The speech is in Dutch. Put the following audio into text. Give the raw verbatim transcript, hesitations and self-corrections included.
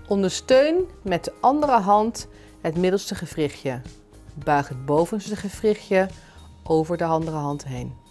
Ondersteun met de andere hand het middelste gewrichtje. Buig het bovenste gewrichtje over de andere hand heen.